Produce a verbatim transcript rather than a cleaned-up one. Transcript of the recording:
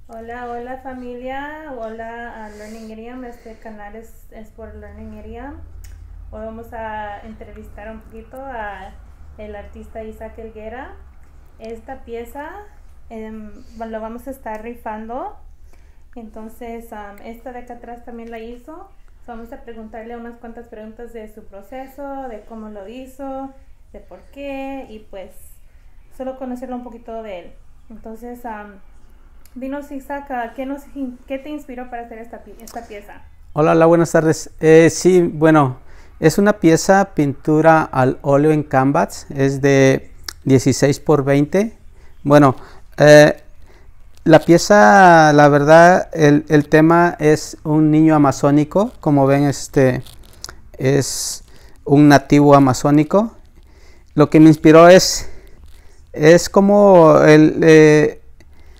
Hola, hola familia, hola a Learning Idiom. Este canal es, es por Learning Idiom. Hoy vamos a entrevistar un poquito a el artista Isaac Helguera. Esta pieza eh, lo vamos a estar rifando. Entonces, um, esta de acá atrás también la hizo. So, vamos a preguntarle unas cuantas preguntas de su proceso, de cómo lo hizo, de por qué y pues solo conocerlo un poquito de él. Entonces, um, dinos, Isaac, ¿qué, nos, ¿qué te inspiró para hacer esta, esta pieza? Hola, hola, buenas tardes. Eh, sí, bueno, es una pieza pintura al óleo en canvas, es de dieciséis por veinte. Bueno, eh, la pieza, la verdad, el, el tema es un niño amazónico, como ven, este es un nativo amazónico. Lo que me inspiró es, es como el, eh,